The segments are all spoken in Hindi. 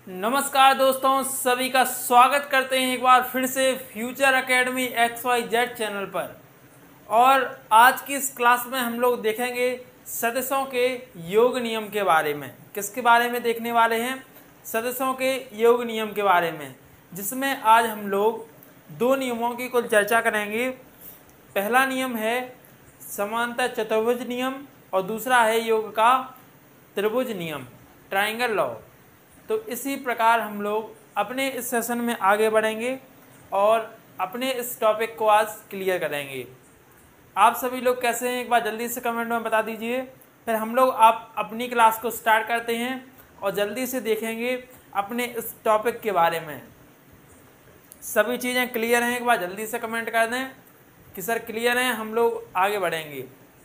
नमस्कार दोस्तों, सभी का स्वागत करते हैं एक बार फिर से फ्यूचर एकेडमी XYZ चैनल पर। और आज की इस क्लास में हम लोग देखेंगे सदस्यों के योग नियम के बारे में। किसके बारे में देखने वाले हैं? सदस्यों के योग नियम के बारे में, जिसमें आज हम लोग दो नियमों की कुल चर्चा करेंगे। पहला नियम है समांतर चतुर्भुज नियम और दूसरा है योग का त्रिभुज नियम, ट्राइंगल लॉ। तो इसी प्रकार हम लोग अपने इस सेशन में आगे बढ़ेंगे और अपने इस टॉपिक को आज क्लियर करेंगे। आप सभी लोग कैसे हैं एक बार जल्दी से कमेंट में बता दीजिए। फिर हम लोग आप अपनी क्लास को स्टार्ट करते हैं और जल्दी से देखेंगे अपने इस टॉपिक के बारे में। सभी चीज़ें क्लियर हैं? एक बार जल्दी से कमेंट कर दें कि सर क्लियर हैं, हम लोग आगे बढ़ेंगे।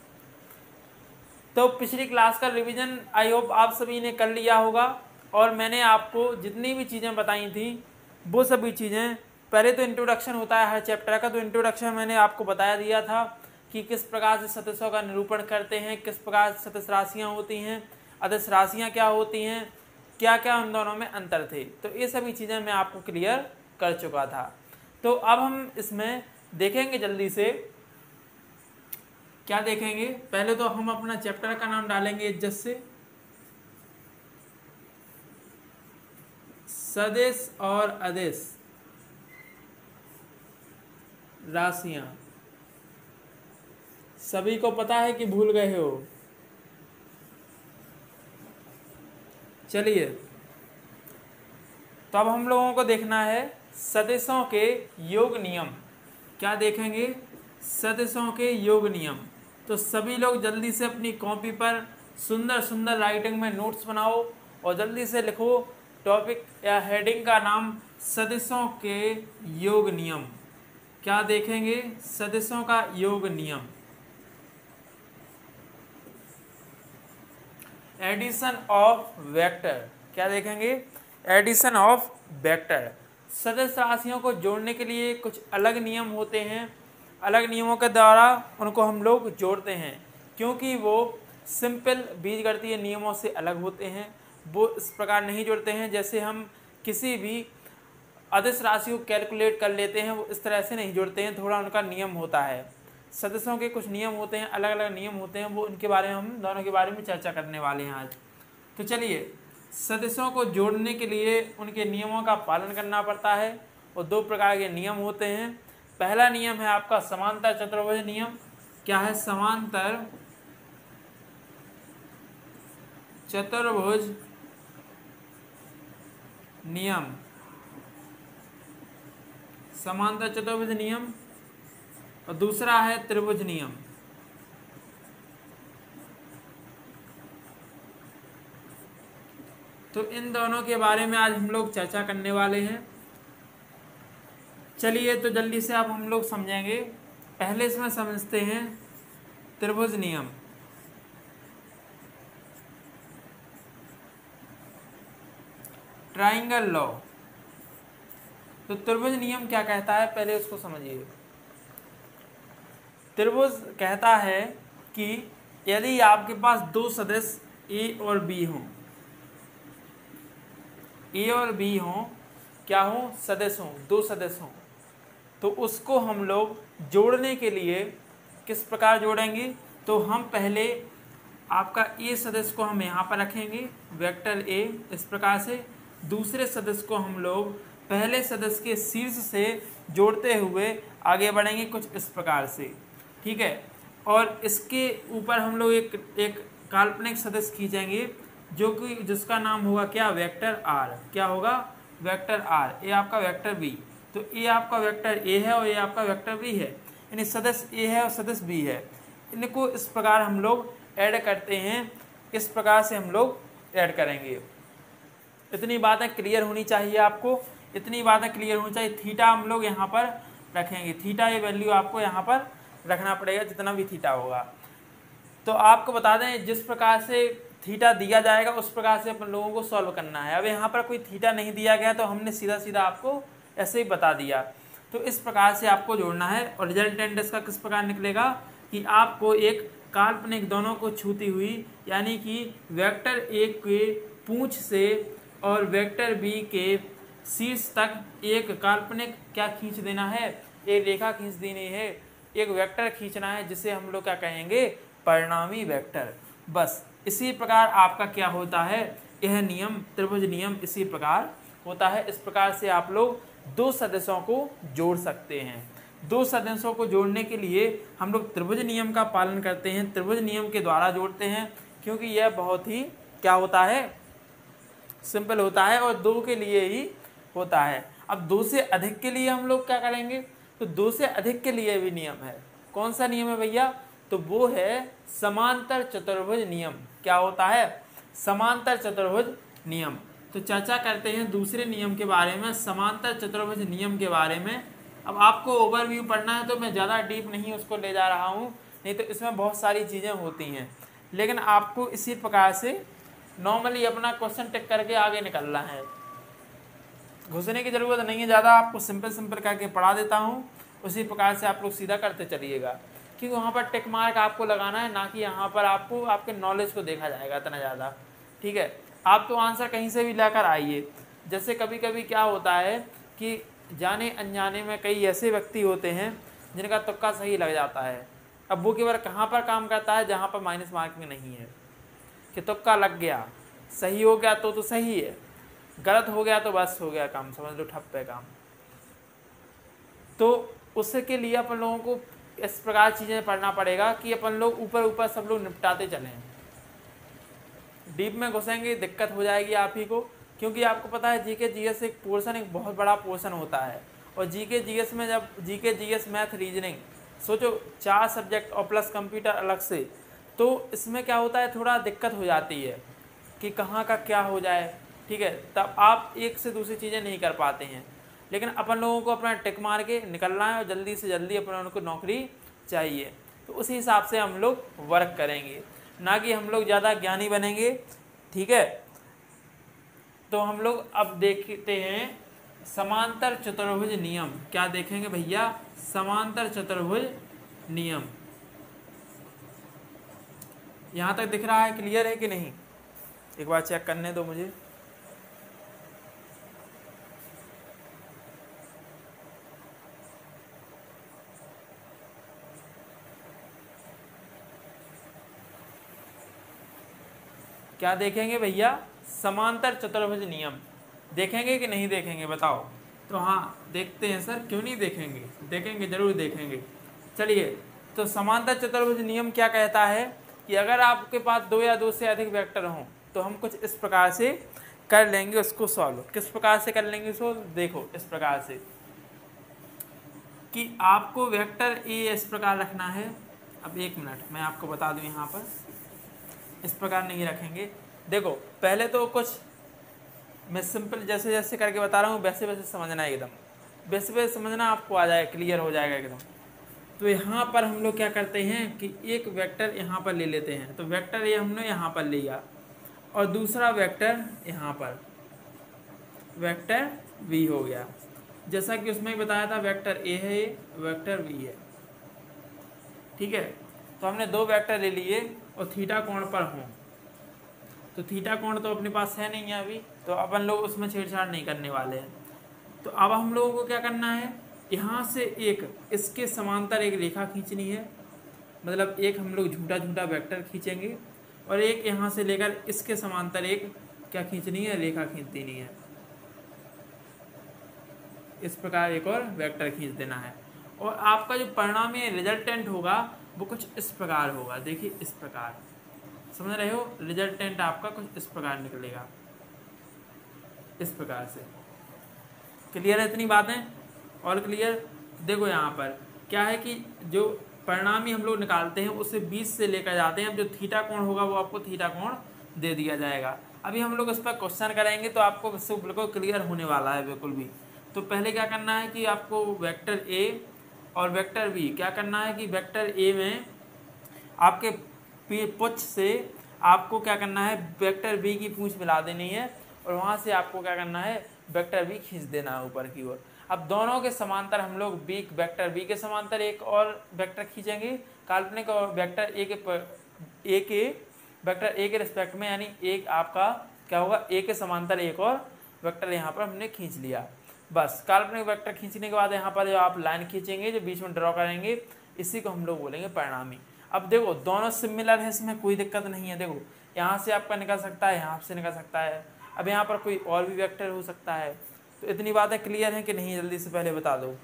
तो पिछली क्लास का रिवीजन आई होप आप सभी ने कर लिया होगा और मैंने आपको जितनी भी चीज़ें बताई थी वो सभी चीज़ें, पहले तो इंट्रोडक्शन होता है हर चैप्टर का, तो इंट्रोडक्शन मैंने आपको बताया दिया था कि किस प्रकार से सदस्यों का निरूपण करते हैं, किस प्रकार से सदस्य राशियाँ होती हैं, अदस्य राशियाँ क्या होती हैं, क्या क्या उन दोनों में अंतर थे। तो ये सभी चीज़ें मैं आपको क्लियर कर चुका था। तो अब हम इसमें देखेंगे जल्दी से क्या देखेंगे। पहले तो हम अपना चैप्टर का नाम डालेंगे इज्जत से, सदिश और अदिश राशियां। सभी को पता है कि भूल गए हो? चलिए, तो अब हम लोगों को देखना है सदिशों के योग नियम। क्या देखेंगे? सदिशों के योग नियम। तो सभी लोग जल्दी से अपनी कॉपी पर सुंदर सुंदर राइटिंग में नोट्स बनाओ और जल्दी से लिखो टॉपिक या हेडिंग का नाम सदिशों के योग नियम। क्या देखेंगे? सदिशों का योग नियम। Addition of vector. क्या देखेंगे? Addition of vector. सदस्य राशियों को जोड़ने के लिए कुछ अलग नियम होते हैं, अलग नियमों के द्वारा उनको हम लोग जोड़ते हैं, क्योंकि वो सिंपल बीजगणितीय नियमों से अलग होते हैं। वो इस प्रकार नहीं जोड़ते हैं जैसे हम किसी भी अदिश राशि को कैलकुलेट कर लेते हैं, वो इस तरह से नहीं जोड़ते हैं। थोड़ा उनका नियम होता है, सदस्यों के कुछ नियम होते हैं, अलग अलग नियम होते हैं। वो उनके बारे में हम दोनों के बारे में चर्चा करने वाले हैं आज। तो चलिए, सदस्यों को जोड़ने के लिए उनके नियमों का पालन करना पड़ता है और दो प्रकार के नियम होते हैं। पहला नियम है आपका समांतर चतुर्भुज नियम। क्या है? समांतर चतुर्भुज नियम, समांतर चतुर्भुज नियम। और दूसरा है त्रिभुज नियम। तो इन दोनों के बारे में आज हम लोग चर्चा करने वाले हैं। चलिए, तो जल्दी से आप हम लोग समझेंगे। पहले इसमें समझते हैं त्रिभुज नियम। Triangle law. तो त्रिभुज नियम क्या कहता है, पहले उसको समझिए। त्रिभुज कहता है कि यदि आपके पास दो सदस्य ए और बी हों, ए और बी हों, क्या हों? सदस्य हों, दो सदस्य हों, तो उसको हम लोग जोड़ने के लिए किस प्रकार जोड़ेंगे? तो हम पहले आपका ए सदस्य को हम यहाँ पर रखेंगे, वेक्टर ए, इस प्रकार से। दूसरे सदस्य को हम लोग पहले सदस्य के शीर्ष से जोड़ते हुए आगे बढ़ेंगे कुछ इस प्रकार से, ठीक है। और इसके ऊपर हम लोग एक काल्पनिक सदस्य खींचेंगे जो कि जिसका नाम होगा क्या? Vector R. क्या होगा? Vector R. ये आपका वेक्टर बी। तो ये आपका वेक्टर ए है और ये आपका वेक्टर बी है, यानी सदस्य ए है और सदस्य बी है। इनको इस प्रकार हम लोग ऐड करते हैं, इस प्रकार से हम लोग ऐड करेंगे। इतनी बातें क्लियर होनी चाहिए आपको, इतनी बातें क्लियर होनी चाहिए। थीटा हम लोग यहाँ पर रखेंगे, थीटा ये वैल्यू आपको यहाँ पर रखना पड़ेगा, जितना भी थीटा होगा। तो आपको बता दें, जिस प्रकार से थीटा दिया जाएगा उस प्रकार से अपन लोगों को सॉल्व करना है। अब यहाँ पर कोई थीटा नहीं दिया गया तो हमने सीधा सीधा आपको ऐसे ही बता दिया। तो इस प्रकार से आपको जोड़ना है और रिजल्टेंट इसका किस प्रकार निकलेगा कि आपको एक काल्पनिक दोनों को छूती हुई, यानी कि वेक्टर ए के पूंछ से और वेक्टर बी के शीर्ष तक एक काल्पनिक क्या खींच देना है, एक रेखा खींच देनी है, एक वेक्टर खींचना है जिसे हम लोग क्या कहेंगे, परिणामी वेक्टर। बस इसी प्रकार आपका क्या होता है, यह नियम, त्रिभुज नियम इसी प्रकार होता है। इस प्रकार से आप लोग दो सदिशों को जोड़ सकते हैं। दो सदिशों को जोड़ने के लिए हम लोग त्रिभुज नियम का पालन करते हैं, त्रिभुज नियम के द्वारा जोड़ते हैं, क्योंकि यह बहुत ही क्या होता है, सिंपल होता है और दो के लिए ही होता है। अब दो से अधिक के लिए हम लोग क्या करेंगे, तो दो से अधिक के लिए भी नियम है। कौन सा नियम है भैया, तो वो है समांतर चतुर्भुज नियम। क्या होता है, समांतर चतुर्भुज नियम। तो चर्चा करते हैं दूसरे नियम के बारे में, समांतर चतुर्भुज नियम के बारे में। अब आपको ओवरव्यू पढ़ना है तो मैं ज़्यादा डीप नहीं उसको ले जा रहा हूँ, नहीं तो इसमें बहुत सारी चीज़ें होती हैं, लेकिन आपको इसी प्रकार से नॉर्मली अपना क्वेश्चन टिक करके आगे निकलना है, घुसने की ज़रूरत नहीं है ज़्यादा। आपको सिंपल करके पढ़ा देता हूँ, उसी प्रकार से आप लोग सीधा करते चलिएगा, क्योंकि वहाँ पर टिक मार्क आपको लगाना है, ना कि यहाँ पर आपको आपके नॉलेज को देखा जाएगा इतना ज़्यादा। ठीक है, आप तो आंसर कहीं से भी लेकर आइए। जैसे कभी कभी क्या होता है कि जाने अनजाने में कई ऐसे व्यक्ति होते हैं जिनका तुक्का सही लग जाता है। अब वो केवल कहाँ पर काम करता है, जहाँ पर माइनस मार्किंग नहीं है, कि तुक्का लग गया, सही हो गया तो सही है, गलत हो गया तो बस हो गया काम, समझ लो ठप है काम। तो उसके लिए अपन लोगों को इस प्रकार चीज़ें पढ़ना पड़ेगा कि अपन लोग ऊपर सब लोग निपटाते चलें। डीप में घुसेंगे दिक्कत हो जाएगी आप ही को, क्योंकि आपको पता है जीके जीएस एक पोर्शन, एक बहुत बड़ा पोर्शन होता है। और जीके जीएस में जब जीके जीएस मैथ रीजनिंग सोचो 4 सब्जेक्ट और प्लस कंप्यूटर अलग से, तो इसमें क्या होता है, थोड़ा दिक्कत हो जाती है कि कहाँ का क्या हो जाए। ठीक है, तब आप एक से दूसरी चीज़ें नहीं कर पाते हैं, लेकिन अपन लोगों को अपना टिक मार के निकलना है और जल्दी से जल्दी अपन लोगों को नौकरी चाहिए। तो उसी हिसाब से हम लोग वर्क करेंगे, ना कि हम लोग ज़्यादा ज्ञानी बनेंगे। ठीक है, तो हम लोग अब देखते हैं समांतर चतुर्भुज नियम। क्या देखेंगे भैया, समांतर चतुर्भुज नियम। यहाँ तक दिख रहा है, क्लियर है कि नहीं, एक बार चेक करने दो मुझे। क्या देखेंगे भैया, समांतर चतुर्भुज नियम देखेंगे कि नहीं देखेंगे बताओ। तो हाँ देखते हैं सर, क्यों नहीं देखेंगे, देखेंगे जरूर देखेंगे। चलिए, तो समांतर चतुर्भुज नियम क्या कहता है कि अगर आपके पास दो या दो से अधिक वेक्टर हों तो हम कुछ इस प्रकार से कर लेंगे उसको सॉल्व। किस प्रकार से कर लेंगे सॉल्व, देखो इस प्रकार से कि आपको वेक्टर ए इस प्रकार रखना है। अब एक मिनट मैं आपको बता दूं, यहाँ पर इस प्रकार नहीं रखेंगे। देखो पहले तो कुछ मैं सिंपल जैसे जैसे करके बता रहा हूँ वैसे वैसे समझना है, एकदम वैसे वैसे समझना, आपको आ जाएगा, क्लियर हो जाएगा एकदम। तो यहाँ पर हम लोग क्या करते हैं कि एक वेक्टर यहाँ पर ले लेते हैं, तो वेक्टर ये हमने यहाँ पर लिया और दूसरा वेक्टर यहाँ पर वेक्टर v हो गया, जैसा कि उसमें बताया था वेक्टर a है, वेक्टर v है। ठीक है, तो हमने दो वेक्टर ले लिए और थीटा कोण पर हों, तो थीटा कोण तो अपने पास है नहीं है अभी, तो अपन लोग उसमें छेड़छाड़ नहीं करने वाले हैं। तो अब हम लोगों को क्या करना है, यहाँ से एक इसके समांतर एक रेखा खींचनी है, मतलब एक हम लोग झूठा झूठा वेक्टर खींचेंगे और एक यहाँ से लेकर इसके समांतर एक क्या खींचनी है, रेखा खींच देनी है। इस प्रकार एक और वेक्टर खींच देना है और आपका जो परिणाम में रिजल्टेंट होगा वो कुछ इस प्रकार होगा। देखिए इस प्रकार, समझ रहे हो, रिजल्टेंट आपका कुछ इस प्रकार निकलेगा, इस प्रकार से। क्लियर है इतनी बातें, और क्लियर। देखो यहाँ पर क्या है कि जो परिणामी हम लोग निकालते हैं उसे 20 से लेकर जाते हैं। अब जो थीटा कोण होगा वो आपको थीटा कोण दे दिया जाएगा। अभी हम लोग इस पर क्वेश्चन करेंगे तो आपको इससे बिल्कुल क्लियर होने वाला है बिल्कुल भी। तो पहले क्या करना है कि आपको वेक्टर ए और वेक्टर बी क्या करना है कि वेक्टर ए में आपके पूंछ से आपको क्या करना है, वेक्टर बी की पूंछ मिला देनी है और वहाँ से आपको क्या करना है, वेक्टर बी खींच देना है ऊपर की ओर। अब दोनों के समांतर हम लोग वेक्टर बी के समांतर एक और वेक्टर खींचेंगे काल्पनिक, और वेक्टर ए के वेक्टर ए के रिस्पेक्ट में, यानी एक आपका क्या होगा, ए के समांतर एक और वेक्टर यहाँ पर हमने खींच लिया। बस काल्पनिक वेक्टर खींचने के बाद यहाँ पर जो आप लाइन खींचेंगे, जो बीच में ड्रॉ करेंगे, इसी को हम लोग बोलेंगे परिणामी। अब देखो दोनों सिमिलर है, इसमें कोई दिक्कत नहीं है। देखो यहाँ से आपका निकल सकता है, यहाँ से निकल सकता है, अब यहाँ पर कोई और भी वेक्टर हो सकता है। तो इतनी बातें क्लियर हैं कि नहीं, जल्दी से पहले बता दो।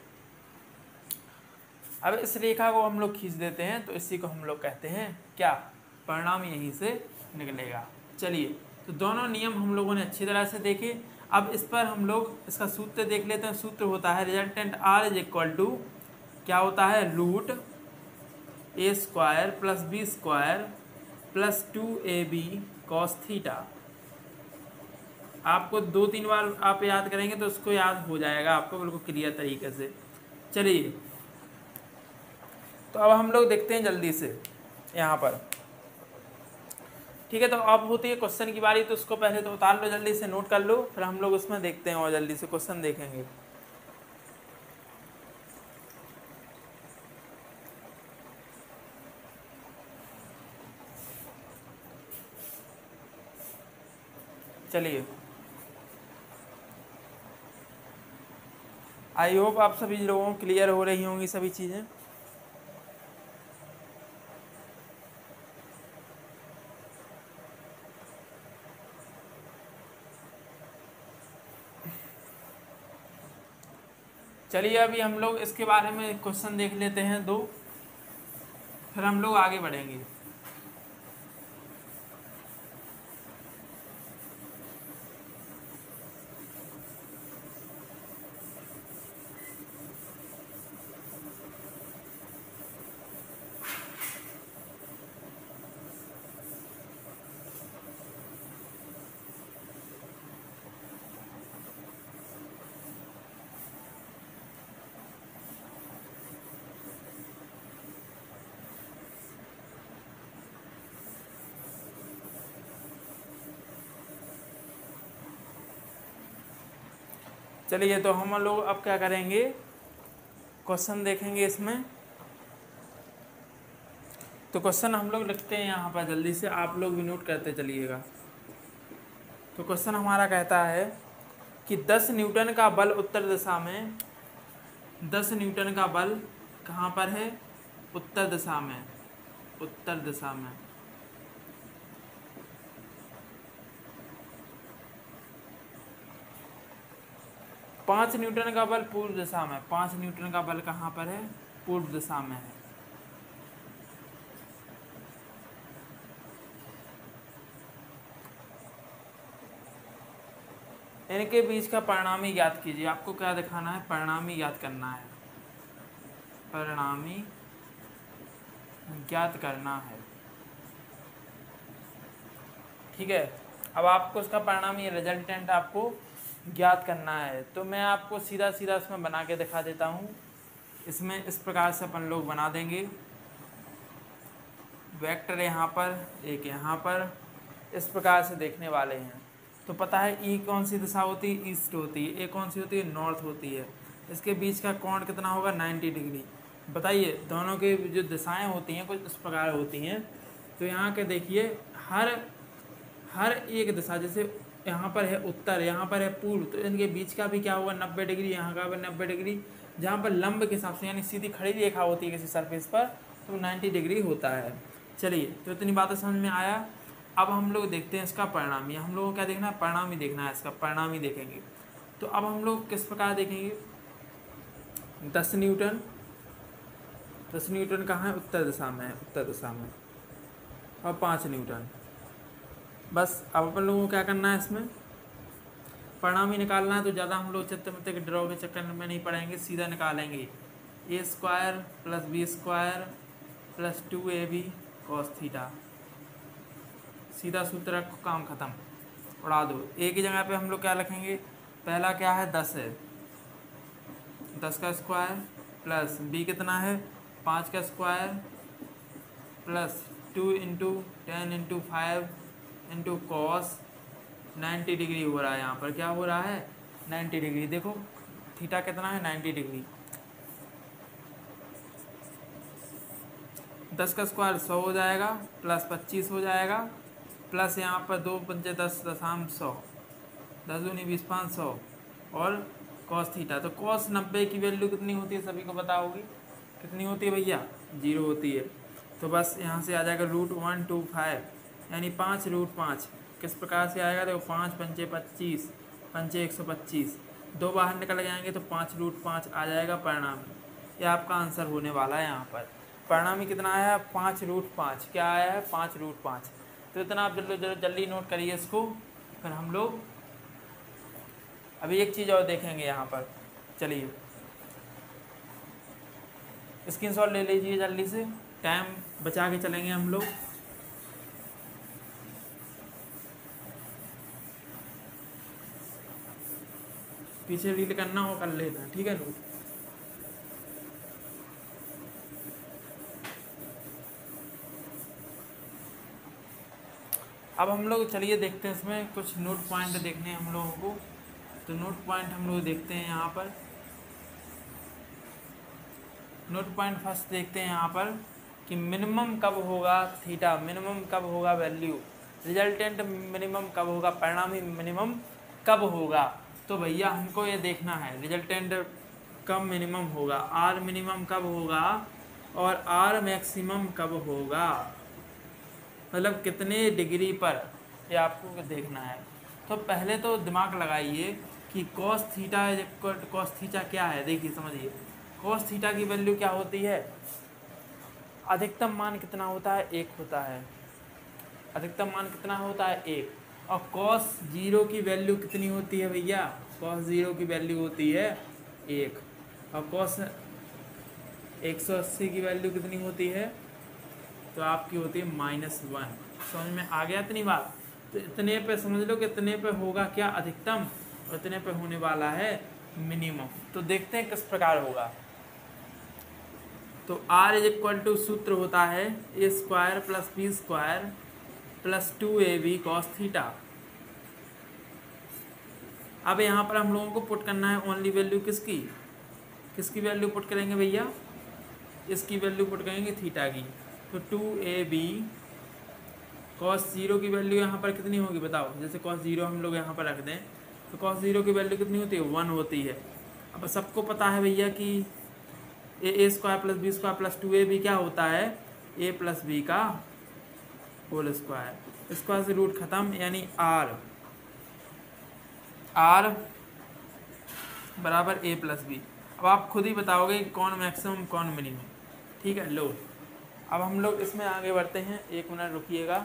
अब इस रेखा को हम लोग खींच देते हैं, तो इसी को हम लोग कहते हैं क्या, परिणाम यहीं से निकलेगा। चलिए, तो दोनों नियम हम लोगों ने अच्छी तरह से देखे। अब इस पर हम लोग इसका सूत्र देख लेते हैं। सूत्र होता है resultant R is equal to क्या होता है, root A square plus B square plus 2ab cos theta. आपको 2-3 बार आप याद करेंगे तो उसको याद हो जाएगा आपको बिल्कुल क्लियर तरीके से। चलिए, तो अब हम लोग देखते हैं जल्दी से यहाँ पर, ठीक है। तो अब होती है क्वेश्चन की बारी, तो उसको पहले तो उतार लो, जल्दी से नोट कर लो, फिर हम लोग उसमें देखते हैं और जल्दी से क्वेश्चन देखेंगे। चलिए, आई होप आप सभी लोगों को क्लियर हो रही होंगी सभी चीज़ें। चलिए, अभी हम लोग इसके बारे में क्वेश्चन देख लेते हैं 2, फिर हम लोग आगे बढ़ेंगे। चलिए, तो हम लोग अब क्या करेंगे, क्वेश्चन देखेंगे इसमें। तो क्वेश्चन हम लोग लिखते हैं यहाँ पर, जल्दी से आप लोग भी नोट करते चलिएगा। तो क्वेश्चन हमारा कहता है कि 10 न्यूटन का बल उत्तर दिशा में, 10 न्यूटन का बल कहाँ पर है, उत्तर दिशा में, उत्तर दिशा में। पाँच न्यूटन का बल पूर्व दिशा में, 5 न्यूटन का बल कहाँ पर है, पूर्व दिशा में है। इनके बीच का परिणामी ज्ञात कीजिए। आपको क्या दिखाना है, परिणामी ज्ञात करना है, परिणामी ज्ञात करना है, ठीक है। अब आपको उसका परिणामी रिजल्टेंट आपको ज्ञात करना है। तो मैं आपको सीधा सीधा इसमें बना के दिखा देता हूँ। इसमें इस प्रकार से अपन लोग बना देंगे, वेक्टर यहाँ पर, एक यहाँ पर, इस प्रकार से देखने वाले हैं। तो पता है ई कौन सी दिशा होती है, ईस्ट होती है, ए कौन सी होती है, नॉर्थ होती है। इसके बीच का कोण कितना होगा, 90 डिग्री। बताइए, दोनों के जो दिशाएं होती हैं कुछ इस प्रकार होती हैं। तो यहाँ के देखिए, हर एक दिशा, जैसे यहाँ पर है उत्तर, यहाँ पर है पूर्व, तो इनके बीच का भी क्या होगा, 90 डिग्री, यहाँ का भी 90 डिग्री। जहाँ पर लंब के हिसाब से यानी सीधी खड़ी रेखा होती है किसी सरफेस पर, तो 90 डिग्री होता है। चलिए, तो इतनी बातें समझ में आया। अब हम लोग देखते हैं इसका परिणामी। हम लोगों को क्या देखना है, परिणामी देखना है, इसका परिणामी देखेंगे। तो अब हम लोग किस प्रकार देखेंगे, 10 न्यूटन, 10 न्यूटन कहाँ है, उत्तर दिशा में है, उत्तर दिशा में, और 5 न्यूटन। बस अब अपन लोगों को क्या करना है, इसमें परिणामी निकालना है। तो ज़्यादा हम लोग चित्र के ड्रॉ के चक्कर में नहीं पड़ेंगे, सीधा निकालेंगे। A square plus B square plus 2ab cos theta. सीधा सूत्र रखो, काम खत्म, उड़ा दो। ए की जगह पे हम लोग क्या लिखेंगे, पहला क्या है, 10 है, 10 का स्क्वायर प्लस बी कितना है, 5 का square plus 2 into 10 into 5 into cos 90 degree हो रहा है। यहाँ पर क्या हो रहा है, 90 डिग्री। देखो थीटा कितना है, 90 डिग्री। 10 का स्क्वायर 100 हो जाएगा, प्लस 25 हो जाएगा, प्लस यहाँ पर 2 पंचे 10 दशाम 100, 10 दूनी 20 500 और कॉस थीटा। तो कॉस 90 की वैल्यू कितनी होती है सभी को पता होगी, कितनी होती है भैया, 0 होती है। तो बस यहाँ से आ जाएगा √125 यानी 5√5। किस प्रकार से आएगा, देखो 5 पंचे 25, पंचे 125, 2 बाहर निकल जाएंगे तो 5√5 आ जाएगा परिणाम। ये आपका आंसर होने वाला है। यहाँ पर परिणामी कितना आया है, 5√5। क्या आया है, 5√5। तो इतना आप जल्दी नोट करिए इसको। फिर हम लोग अभी एक चीज़ और देखेंगे यहाँ पर। चलिए स्क्रीनशॉट ले लीजिए जल्दी से, टाइम बचा के चलेंगे हम लोग। पीछे रीड करना हो कर लेना, ठीक है नोट। अब हम लोग चलिए देखते हैं, इसमें कुछ नोट पॉइंट देखने हैं हम लोगों को। तो नोट पॉइंट हम लोग देखते हैं यहाँ पर। नोट पॉइंट फर्स्ट देखते हैं यहाँ पर कि मिनिमम कब होगा थीटा, मिनिमम कब होगा वैल्यू, रिजल्टेंट मिनिमम कब होगा, परिणामी मिनिमम कब होगा। तो भैया हमको ये देखना है रिजल्टेंट कब मिनिमम होगा, आर मिनिमम कब होगा और आर मैक्सिमम कब होगा, मतलब कितने डिग्री पर, ये आपको देखना है। तो पहले तो दिमाग लगाइए कि कॉस थीटा क्या है। देखिए समझिए, कॉस थीटा की वैल्यू क्या होती है, अधिकतम मान कितना होता है, 1 होता है। अधिकतम मान कितना होता है, 1। और कॉस 0 की वैल्यू कितनी होती है भैया, कॉस 0 की वैल्यू होती है 1। और कॉस 180 की वैल्यू कितनी होती है, तो आपकी होती है -1। समझ में आ गया इतनी बात। तो इतने पे समझ लो कि इतने पे होगा क्या, अधिकतम, और इतने पे होने वाला है मिनिमम। तो देखते हैं किस प्रकार होगा। तो R = सूत्र होता है a² + b² + 2ab cos theta. अब यहाँ पर हम लोगों को पुट करना है ओनली वैल्यू किसकी वैल्यू पुट करेंगे भैया, इसकी वैल्यू पुट करेंगे थीटा की। तो 2ab cos 0 की वैल्यू यहाँ पर कितनी होगी बताओ। जैसे cos 0 हम लोग यहाँ पर रख दें तो cos 0 की वैल्यू कितनी होती है, 1 होती है। अब सबको पता है भैया कि a² + b² + 2ab क्या होता है, a + b का होल स्क्वायर। स्क्वायर से रूट खत्म, यानी r बराबर a + b। अब आप खुद ही बताओगे कौन मैक्सिमम कौन मिनिमम, ठीक है। लो अब हम लोग इसमें आगे बढ़ते हैं, 1 मिनट रुकिएगा।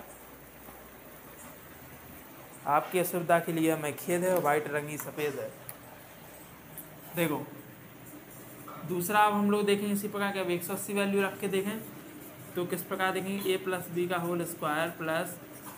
आपकी असुविधा के लिए मैं खेद है, वाइट रंगी सफ़ेद है। देखो दूसरा अब हम लोग देखें इसी प्रकार के, अब 180 वैल्यू रख के देखें तो किस प्रकार देखेंगे, a + b का whole square plus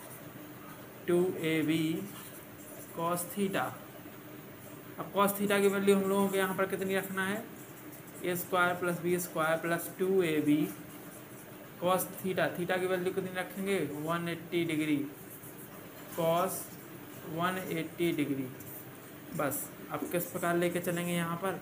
2ab cos theta. अब cos थीटा की वैल्यू हम लोगों को यहाँ पर कितनी रखना है, a² + b² + 2ab cos theta. Theta की वैल्यू कितनी रखेंगे, 180 डिग्री, cos 180 डिग्री। बस अब किस प्रकार लेके चलेंगे, यहाँ पर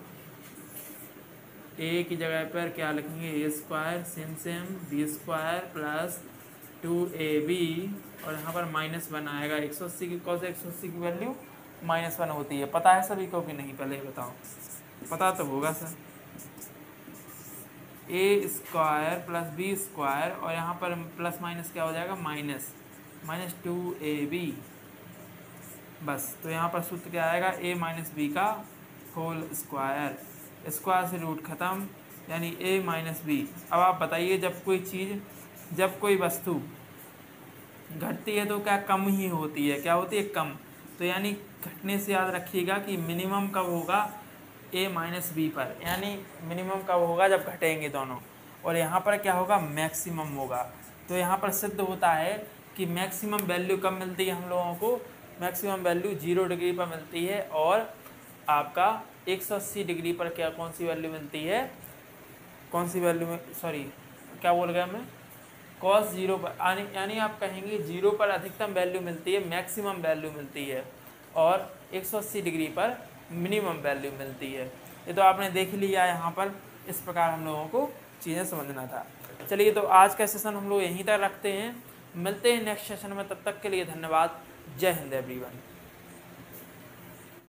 a की जगह पर क्या लिखेंगे, a² सेम b² + 2ab और यहाँ पर -1 आएगा। 180 की cos 180 की वैल्यू -1 होती है। पता है सभी को कि नहीं, पहले ही बताओ, पता तो होगा सर। a² + b² और यहाँ पर प्लस माइनस क्या हो जाएगा, -2ab। बस तो यहाँ पर सूत्र क्या आएगा, a - b का होल स्क्वायर, स्क्वायर से रूट खत्म, यानी a - b। अब आप बताइए, जब कोई वस्तु घटती है तो क्या कम ही होती है, क्या होती है, कम। तो यानी घटने से याद रखिएगा कि मिनिमम कब होगा, a - b पर, यानी मिनिमम कब होगा, जब घटेंगे दोनों। और यहाँ पर क्या होगा, मैक्सिमम होगा। तो यहाँ पर सिद्ध होता है कि मैक्सिमम वैल्यू कब मिलती है हम लोगों को, मैक्सिमम वैल्यू 0 डिग्री पर मिलती है। और आपका 180 डिग्री पर क्या कौन सी वैल्यू मिलती है, कौन सी वैल्यू में, सॉरी क्या बोल गया मैं, cos 0 पर, यानी आप कहेंगे 0 पर अधिकतम वैल्यू मिलती है, मैक्सिमम वैल्यू मिलती है, और 180 डिग्री पर मिनिमम वैल्यू मिलती है। ये तो आपने देख लिया यहाँ पर। इस प्रकार हम लोगों को चीज़ें समझना था। चलिए तो आज का सेशन हम लोग यहीं तक रखते हैं। मिलते हैं नेक्स्ट सेशन में, तब तक के लिए धन्यवाद। जय हिंद एवरीवन।